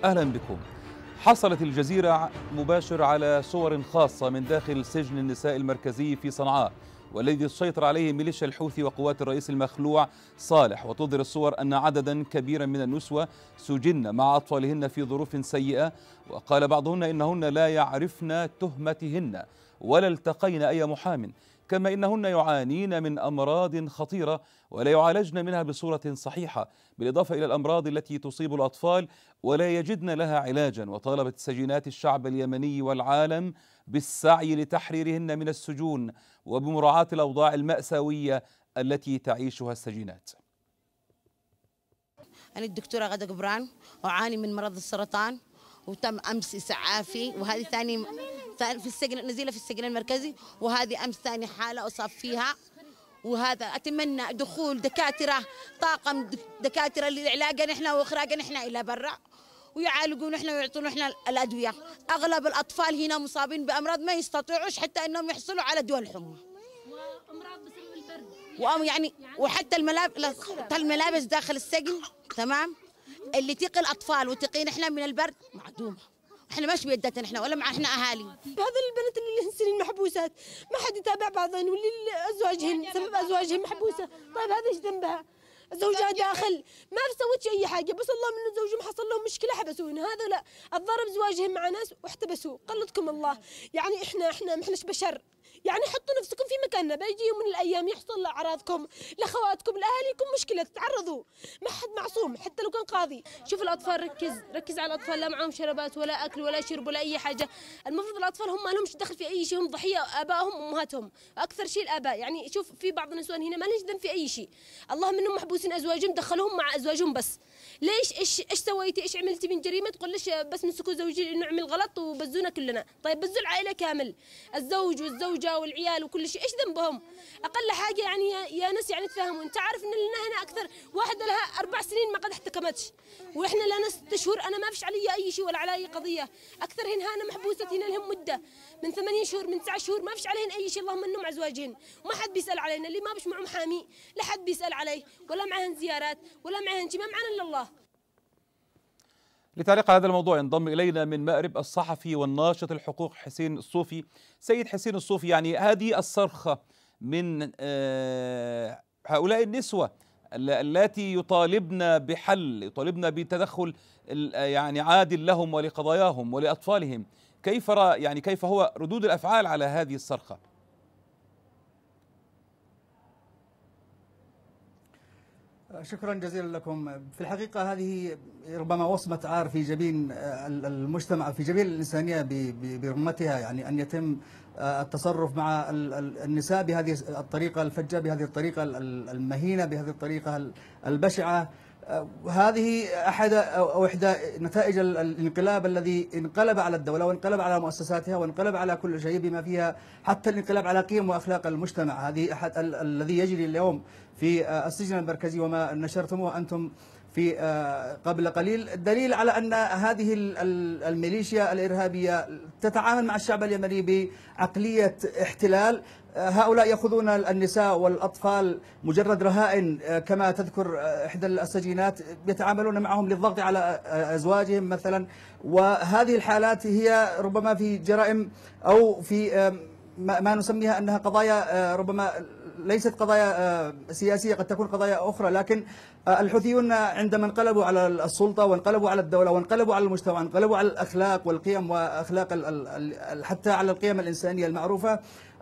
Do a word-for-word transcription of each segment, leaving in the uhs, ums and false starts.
أهلا بكم. حصلت الجزيرة مباشر على صور خاصة من داخل سجن النساء المركزي في صنعاء، والذي تسيطر عليه ميليشيا الحوثي وقوات الرئيس المخلوع صالح، وتظهر الصور أن عددا كبيرا من النسوة سجن مع أطفالهن في ظروف سيئة، وقال بعضهن إنهن لا يعرفن تهمتهن ولا التقين أي محام، كما إنهن يعانين من أمراض خطيرة ولا يعالجن منها بصورة صحيحة، بالإضافة إلى الأمراض التي تصيب الأطفال ولا يجدن لها علاجا. وطالبت سجينات الشعب اليمني والعالم بالسعي لتحريرهن من السجون وبمراعاة الأوضاع المأساوية التي تعيشها السجينات. أنا الدكتورة غدا قبران، أعاني من مرض السرطان، وتم أمس إسعافي، وهذه ثاني في السجن، نزيلة في السجن المركزي، وهذه أمس ثاني حالة أصاب فيها. وهذا أتمنى دخول دكاترة، طاقم دكاترة لعلاجنا إحنا وإخراجنا إحنا إلى برا، ويعالجون إحنا ويعطون إحنا الأدوية. أغلب الأطفال هنا مصابين بأمراض ما يستطيعوش حتى إنهم يحصلوا على دواء الحمى. وأمراض بسبب البرد. وأم يعني وحتى الملابس الملابس داخل السجن تمام، اللي تقي الأطفال وتقين إحنا من البرد معدومة. احنا مش بيدتنا احنا ولا مع احنا اهالي. هذا البنات اللي سنين محبوسات ما حد يتابع بعضهن، واللي ازواجهن سبب ازواجهن محبوسه، طيب هذا ايش ذنبها؟ زوجها داخل ما سوتش اي حاجه، بس الله من زوجهم حصل لهم مشكله حبسوهن، هذا لا الضرب زواجهم مع ناس واحتبسوه، قلدكم الله. يعني احنا احنا ما احناش بشر، يعني حطوا نفسكم في مكاننا، بيجي يوم من الايام يحصل لاعراضكم لاخواتكم لاهاليكم مشكله، تتعرضوا، ما حد معصوم حتى لو كان قاضي. شوف الاطفال، ركز ركز على الاطفال، لا معهم شربات ولا اكل ولا شرب ولا اي حاجه. المفروض الاطفال هم ما لهمش دخل في اي شيء، هم ضحيه ابائهم وامهاتهم، اكثر شيء الاباء. يعني شوف في بعض النسوان هنا ما لهمش ذنب في اي شيء، اللهم انهم محبوسين ازواجهم دخلوهم مع ازواجهم بس. ليش ايش ايش سويتي؟ ايش عملتي من جريمه؟ تقول ليش بس مسكوا زوجي انه عمل غلط وبزونا كلنا؟ طيب بزوا العائله كامل، الزوج والزوجه والعيال وكل شيء، ايش ذنبهم؟ اقل حاجه يعني يا, يا ناس يعني تفهموا. انت عارف ان لنا هنا اكثر واحده لها اربع سنين ما قد احتكمتش، واحنا لنا ست شهور، انا ما فيش علي اي شيء ولا علي اي قضيه. اكثر هن هنا محبوسات هنا لهم مده من ثمانية شهور من تسعة شهور، ما فيش عليهن اي شيء، اللهم انهم مع ازواجهن، وما حد بيسال علينا، اللي ما فيش معه محامي لا حد بيسال عليه ولا معهن زيارات ولا معهن شيء، ما معنا الا الله. لتعليق على هذا الموضوع ينضم إلينا من مأرب الصحفي والناشط الحقوق حسين الصوفي. سيد حسين الصوفي، يعني هذه الصرخة من هؤلاء النسوة التي يطالبن بحل، يطالبن بتدخل يعني عادل لهم ولقضاياهم ولأطفالهم، كيف يعني كيف هو ردود الأفعال على هذه الصرخة؟ شكرا جزيلا لكم. في الحقيقة هذه ربما وصمة عار في جبين المجتمع، في جبين الإنسانية برمتها، يعني أن يتم التصرف مع النساء بهذه الطريقة الفجة، بهذه الطريقة المهينة، بهذه الطريقة البشعة. هذه أحد أو إحدى نتائج الانقلاب الذي انقلب على الدولة وانقلب على مؤسساتها وانقلب على كل شيء بما فيها حتى الانقلاب على قيم وأخلاق المجتمع. هذه أحد الذي يجري اليوم في السجن المركزي وما نشرتموه أنتم في قبل قليل دليل على أن هذه الميليشيا الإرهابية تتعامل مع الشعب اليمني بعقلية احتلال. هؤلاء يأخذون النساء والأطفال مجرد رهائن، كما تذكر إحدى السجينات، يتعاملون معهم للضغط على أزواجهم مثلا. وهذه الحالات هي ربما في جرائم أو في ما نسميها أنها قضايا ربما ليست قضايا سياسية، قد تكون قضايا أخرى، لكن الحوثيون عندما انقلبوا على السلطة وانقلبوا على الدولة وانقلبوا على المجتمع وانقلبوا على الأخلاق والقيم وأخلاق حتى على القيم الإنسانية المعروفة،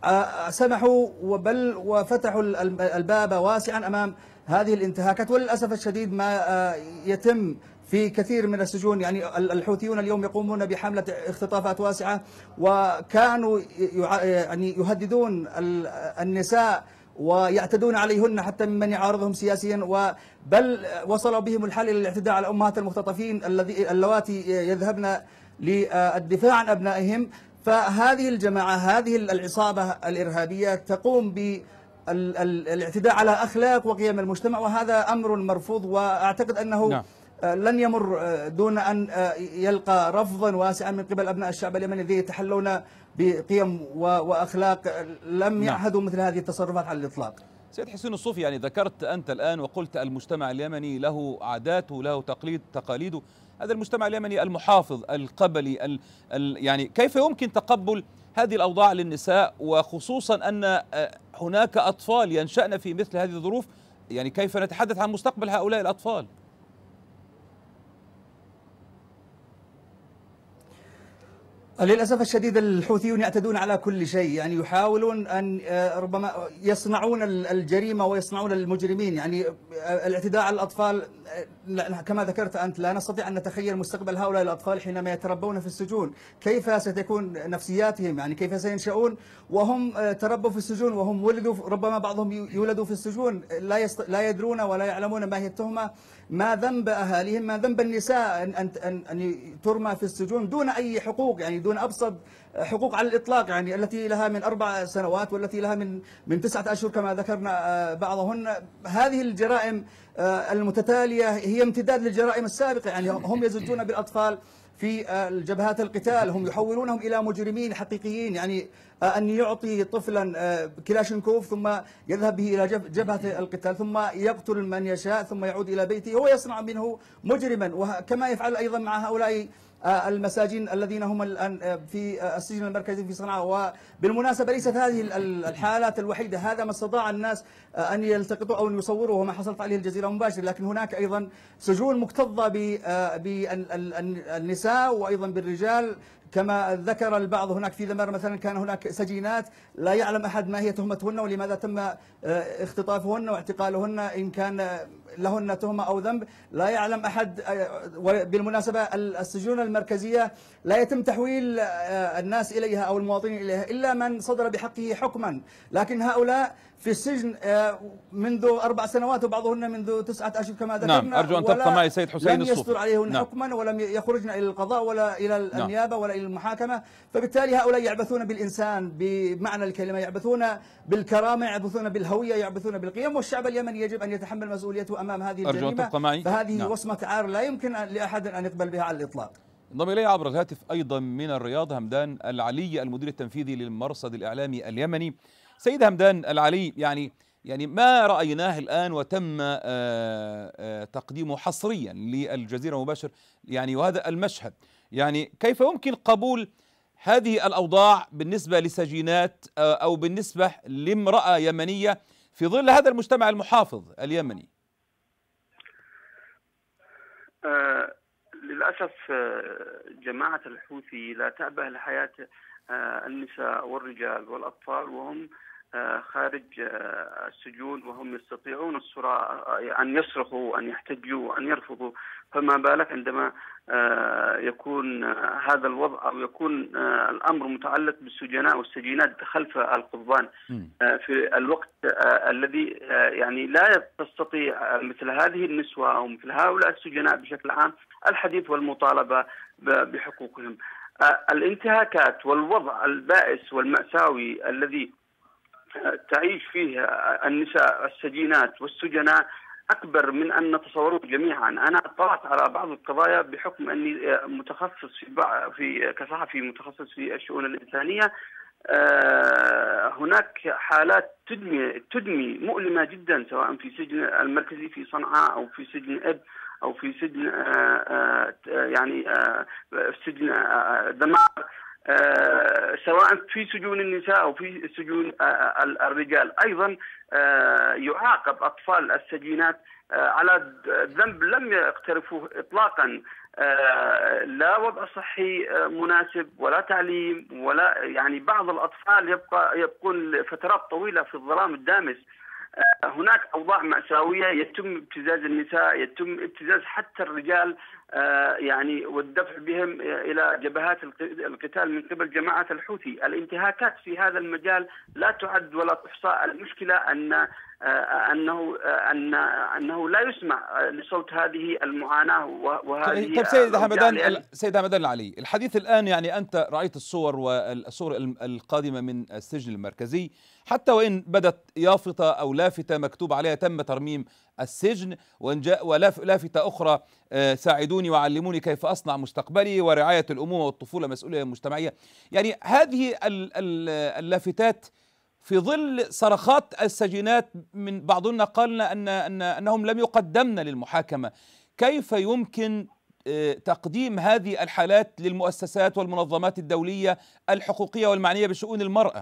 سمحوا وبل وفتحوا الباب واسعا أمام هذه الانتهاكات. وللأسف الشديد ما يتم في كثير من السجون، يعني الحوثيون اليوم يقومون بحملة اختطافات واسعة، وكانوا يعني يهددون النساء ويعتدون عليهن حتى ممن يعارضهم سياسيا، بل وصلوا بهم الحال إلى الاعتداء على أمهات المختطفين اللواتي يذهبن للدفاع عن أبنائهم. فهذه الجماعة، هذه العصابة الإرهابية تقوم بالاعتداء على أخلاق وقيم المجتمع، وهذا أمر مرفوض، وأعتقد أنه نعم. لن يمر دون أن يلقى رفضا واسعا من قبل أبناء الشعب اليمني الذين يتحلون بقيم وأخلاق لم يعهدوا مثل هذه التصرفات على الإطلاق. سيد حسين الصوفي، يعني ذكرت أنت الآن وقلت المجتمع اليمني له عاداته له تقليد تقاليده، هذا المجتمع اليمني المحافظ القبلي ال ال يعني كيف يمكن تقبل هذه الأوضاع للنساء، وخصوصا أن هناك أطفال ينشأن في مثل هذه الظروف؟ يعني كيف نتحدث عن مستقبل هؤلاء الأطفال؟ للأسف الشديد الحوثيون يعتدون على كل شيء، يعني يحاولون أن ربما يصنعون الجريمة ويصنعون المجرمين. يعني الاعتداء على الأطفال كما ذكرت أنت، لا نستطيع أن نتخيل مستقبل هؤلاء الأطفال حينما يتربون في السجون، كيف ستكون نفسياتهم، يعني كيف سينشؤون وهم تربوا في السجون وهم ولدوا، ربما بعضهم يولدوا في السجون، لا يست... لا يدرون ولا يعلمون ما هي التهمة، ما ذنب أهاليهم، ما ذنب النساء أن أن أن, أن ترمى في السجون دون أي حقوق، يعني دون أبسط حقوق على الإطلاق، يعني التي لها من أربع سنوات والتي لها من من تسعة أشهر كما ذكرنا بعضهن. هذه الجرائم المتتالية هي امتداد للجرائم السابقة، يعني هم يزجون بالأطفال في الجبهات القتال، هم يحولونهم إلى مجرمين حقيقيين. يعني أن يعطي طفلا كلاشينكوف ثم يذهب به إلى جبهة القتال ثم يقتل من يشاء ثم يعود إلى بيته، هو يصنع منه مجرما. وكما يفعل أيضا مع هؤلاء المساجين الذين هم الآن في السجن المركزي في صنعاء. وبالمناسبة ليست هذه الحالات الوحيدة، هذا ما استطاع الناس أن يلتقطوا أو أن يصوروا وما حصلت عليه الجزيرة مباشرة، لكن هناك أيضا سجون مكتظة بالنساء وأيضا بالرجال كما ذكر البعض. هناك في ذمار مثلا كان هناك سجينات لا يعلم أحد ما هي تهمتهن ولماذا تم اختطافهن واعتقالهن، إن كان لهن تهمة أو ذنب لا يعلم أحد. بالمناسبة السجون المركزية لا يتم تحويل الناس إليها أو المواطنين إليها إلا من صدر بحقه حكما، لكن هؤلاء في السجن منذ أربع سنوات وبعضهن منذ تسعة أشهر كما ذكرنا. نعم، أرجو أن تبقى معي سيد حسين الصوفي. لم يصدر عليهن نعم. حكما ولم يخرجن إلى القضاء ولا إلى النيابة ولا إلى المحاكمة، فبالتالي هؤلاء يعبثون بالإنسان بمعنى الكلمة، يعبثون بالكرامة، يعبثون بالهوية، يعبثون بالقيم، والشعب اليمني يجب أن يتحمل مسؤوليته أمام هذه الجريمة. فهذه نعم. وصمة عار لا يمكن لأحد أن يقبل بها على الإطلاق. انضم إلي عبر الهاتف أيضا من الرياض همدان العلي المدير التنفيذي للمرصد الإعلامي اليمني. سيد همدان العلي، يعني يعني ما رأيناه الآن وتم تقديمه حصريا للجزيرة مباشر، يعني وهذا المشهد، يعني كيف يمكن قبول هذه الأوضاع بالنسبة لسجينات أو بالنسبة لامرأة يمنية في ظل هذا المجتمع المحافظ اليمني؟ آه للأسف جماعة الحوثي لا تأبه لحياة آه النساء والرجال والأطفال وهم خارج السجون، وهم يستطيعون الصراع أن يصرخوا، أن يحتجوا، أن يرفضوا، فما بالك عندما يكون هذا الوضع أو يكون الأمر متعلق بالسجناء والسجينات خلف القضبان في الوقت الذي يعني لا تستطيع مثل هذه النسوة أو مثل هؤلاء السجناء بشكل عام الحديث والمطالبة بحقوقهم. الانتهاكات والوضع البائس والمأساوي الذي تعيش فيه النساء السجينات والسجناء أكبر من أن نتصوره جميعا. أنا اطلعت على بعض القضايا بحكم أني متخصص في, في كصحفي متخصص في الشؤون الإنسانية. هناك حالات تدمي تدمي مؤلمة جدا، سواء في سجن المركزي في صنعاء أو في سجن إب أو في سجن يعني سجن دمار، آه سواء في سجون النساء أو في سجون آه الرجال. أيضا آه يعاقب أطفال السجينات آه على ذنب لم يقترفوه إطلاقا، آه لا وضع صحي آه مناسب ولا تعليم، ولا يعني بعض الأطفال يبقى يبقون فترات طويلة في الظلام الدامس. هناك أوضاع مأساوية، يتم ابتزاز النساء، يتم ابتزاز حتى الرجال يعني والدفع بهم إلى جبهات القتال من قبل جماعة الحوثي. الانتهاكات في هذا المجال لا تعد ولا تحصى. المشكلة أن أنه أن أنه لا يسمع لصوت هذه المعاناة وهذه. طيب سيد همدان سيد همدان العلي، الحديث الآن يعني أنت رأيت الصور والصور القادمة من السجن المركزي، حتى وإن بدت يافطة أو لافتة مكتوب عليها تم ترميم السجن، وإن جاء ولافتة أخرى ساعدوني وعلموني كيف أصنع مستقبلي، ورعاية الأمومة والطفولة مسؤولية مجتمعية. يعني هذه اللافتات في ظل صرخات السجينات، من بعضنا قالنا أن أن أنهم لم يقدمن للمحاكمة، كيف يمكن تقديم هذه الحالات للمؤسسات والمنظمات الدولية الحقوقية والمعنية بشؤون المرأة؟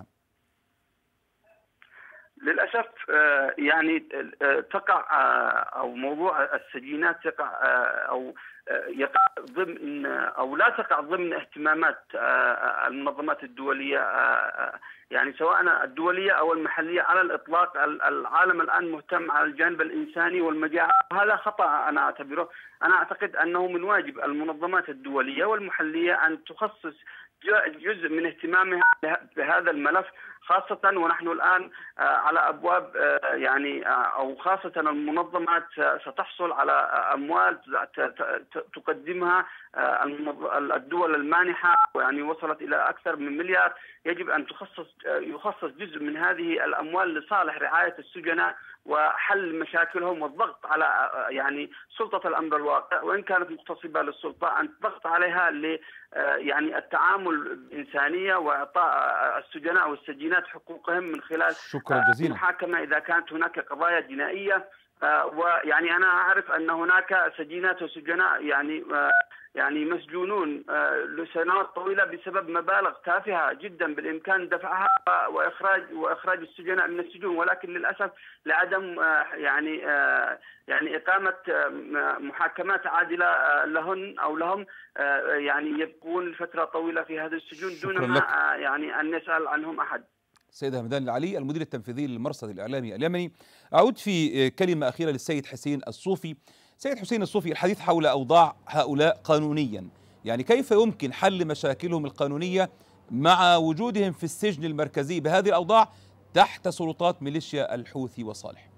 للأسف يعني تقع أو موضوع السجينات تقع أو يقع ضمن أو لا تقع ضمن اهتمامات المنظمات الدولية، يعني سواء الدولية أو المحلية على الإطلاق. العالم الآن مهتم على الجانب الإنساني والمجاعة، هذا خطأ أنا أعتبره. أنا أعتقد أنه من واجب المنظمات الدولية والمحلية أن تخصص جزء من اهتمامها بهذا الملف، خاصة ونحن الآن على أبواب يعني أو خاصة المنظمات ستحصل على أموال تقدمها الدول المانحة، يعني وصلت إلى أكثر من مليار. يجب أن تخصص يخصص جزء من هذه الأموال لصالح رعاية السجناء وحل مشاكلهم والضغط على يعني سلطة الأمر الواقع، وإن كانت مغتصبة للسلطة أن تضغط عليها ل يعني التعامل بإنسانية وإعطاء السجناء والسجينات حقوقهم من خلال شكرا جزيلا. المحاكمة إذا كانت هناك قضايا جنائية. ويعني أنا أعرف أن هناك سجينات وسجناء يعني يعني مسجونون لسنوات طويلة بسبب مبالغ تافهة جدا بالإمكان دفعها وإخراج وإخراج السجناء من السجون، ولكن للأسف لعدم يعني يعني إقامة محاكمات عادلة لهن أو لهم يعني يبقون لفترة طويلة في هذه السجون دون ما يعني أن يسأل عنهم أحد. سيد همدان العلي المدير التنفيذي للمرصد الإعلامي اليمني. أعود في كلمة أخيرة للسيد حسين الصوفي. سيد حسين الصوفي، الحديث حول أوضاع هؤلاء قانونيا، يعني كيف يمكن حل مشاكلهم القانونية مع وجودهم في السجن المركزي بهذه الأوضاع تحت سلطات ميليشيا الحوثي وصالح؟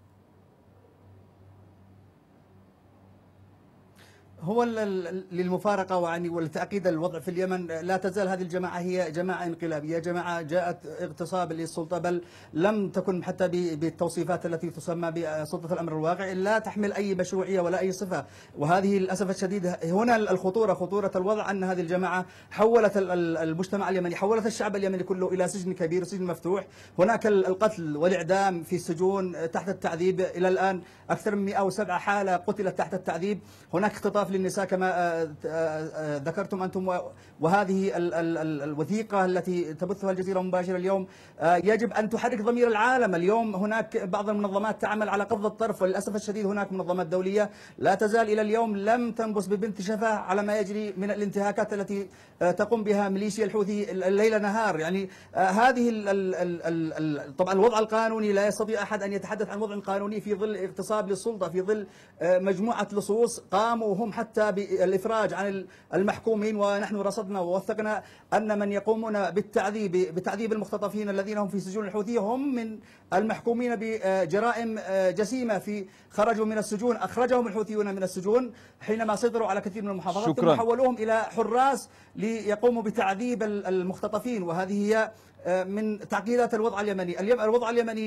هو للمفارقة وعني ولتأكيد الوضع في اليمن، لا تزال هذه الجماعة هي جماعة انقلابية، جماعة جاءت اغتصاب للسلطة، بل لم تكن حتى بالتوصيفات التي تسمى بسلطة الأمر الواقع، لا تحمل أي مشروعية ولا أي صفة. وهذه للأسف الشديد هنا الخطورة، خطورة الوضع أن هذه الجماعة حولت المجتمع اليمني، حولت الشعب اليمني كله إلى سجن كبير وسجن مفتوح. هناك القتل والإعدام في السجون تحت التعذيب، إلى الآن أكثر من مئة وسبعة حالة قتلت تحت التعذيب. هناك اختطاف للنساء كما ذكرتم أنتم، وهذه الوثيقة التي تبثها الجزيرة مباشرة اليوم يجب أن تحرك ضمير العالم. اليوم هناك بعض المنظمات تعمل على قبض الطرف، وللأسف الشديد هناك منظمات دولية لا تزال إلى اليوم لم تنبس ببنت شفاه على ما يجري من الانتهاكات التي تقوم بها ميليشيا الحوثي الليل نهار. يعني هذه طبعا الوضع القانوني لا يستطيع أحد أن يتحدث عن وضع قانوني في ظل اغتصاب للسلطة، في ظل مجموعة لصوص قاموا هم حتى بالإفراج عن المحكومين. ونحن رصدنا ووثقنا أن من يقومون بالتعذيب بتعذيب المختطفين الذين هم في سجون الحوثية هم من المحكومين بجرائم جسيمة، في خرجوا من السجون، أخرجهم الحوثيون من السجون حينما سيطروا على كثير من المحافظات، ثم حولوهم إلى حراس ليقوموا بتعذيب المختطفين. وهذه هي من تعقيدات الوضع اليمني. الوضع اليمني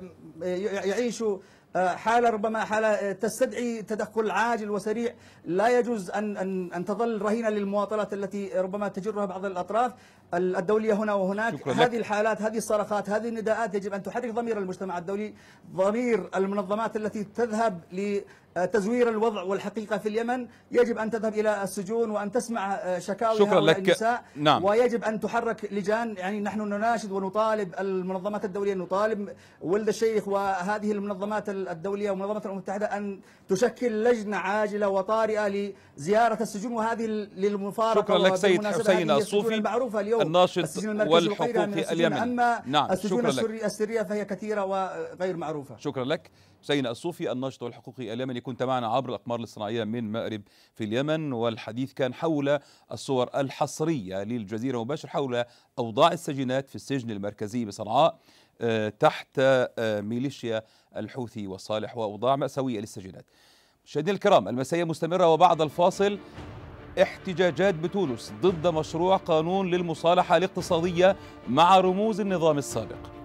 يعيش حالة ربما حالة تستدعي تدخل عاجل وسريع، لا يجوز أن أن أن تظل رهينة للمواطنات التي ربما تجرها بعض الأطراف الدولية هنا وهناك. هذه الحالات، هذه الصرخات، هذه النداءات يجب أن تحرك ضمير المجتمع الدولي، ضمير المنظمات التي تذهب لتزوير الوضع والحقيقة في اليمن، يجب أن تذهب إلى السجون وأن تسمع شكاوي هؤلاء النساء. نعم. ويجب أن تحرك لجان، يعني نحن نناشد ونطالب المنظمات الدولية، نطالب ولد الشيخ وهذه المنظمات الدولية ومنظمات الأمم المتحدة أن تشكل لجنة عاجلة وطارئة لزيارة السجون، وهذه للمفارقة. شكرا لك سيد حسين الصوفي المعروفة اليوم، الناشط والحقوقي اليمني. أما نعم. السجون السرية فهي كثيرة وغير معروفة. شكرا لك حسين الصوفي الناشط والحقوقي اليمني، كنت معنا عبر الأقمار الاصطناعية من مأرب في اليمن، والحديث كان حول الصور الحصرية للجزيرة مباشر حول أوضاع السجينات في السجن المركزي بصنعاء تحت ميليشيا الحوثي وصالح، وأوضاع مأساوية للسجينات. مشاهدينا الكرام، المسائية مستمرة، وبعد الفاصل احتجاجات بتونس ضد مشروع قانون للمصالحة الاقتصادية مع رموز النظام السابق.